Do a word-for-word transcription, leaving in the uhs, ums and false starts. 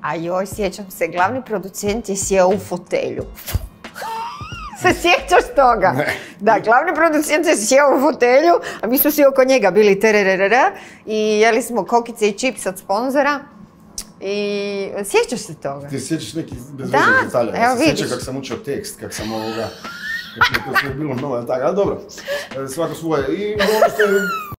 A joj, sjećam se, glavni producent je sjeo u fotelju. Se sjećaš toga? Ne. Da, glavni producent je sjeo u fotelju, a mi smo svi oko njega bili terererera i jeli smo kokice i čips od sponzora. I sjećaš se toga? Ti sjećaš nekih bezveznih Da, detalja. evo Ja se vidiš. sjećam kako sam učio tekst, kako sam ovoga... Kako je to sve bilo novo, tako, ali dobro. Svako svoje. I ono što je